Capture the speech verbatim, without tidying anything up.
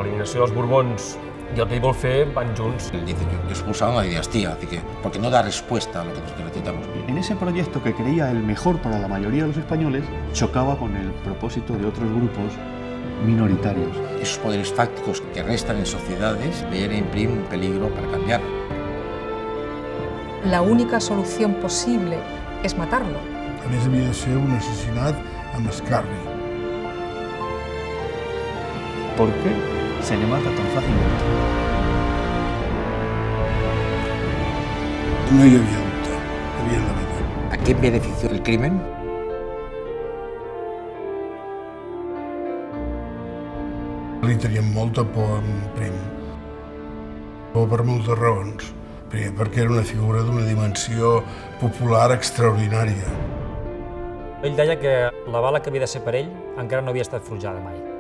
l'eliminació dels Borbons y el que vol fer van junts. Él dice que expulsaron a la dinastía, así que, porque no da respuesta a lo que nosotros necesitamos. En ese proyecto que creía el mejor para la mayoría de los españoles, chocaba con el propósito de otros grupos minoritarios. Esos poderes fácticos que restan en sociedades veían en Prim un peligro para cambiar. La única solución posible es matarlo. A més, havia de ser un assassinat amb escarni. ¿Por qué se le mata tan fácilmente? No hi havia dubte, havien de matar. ¿A qué benefició el crimen? Li teníem molta por en Prim. Por per moltes raons. Primer, perquè era una figura d'una dimensió popular extraordinària. Ell deia que la bala que havia de ser per ell encara no havia estat forjada mai.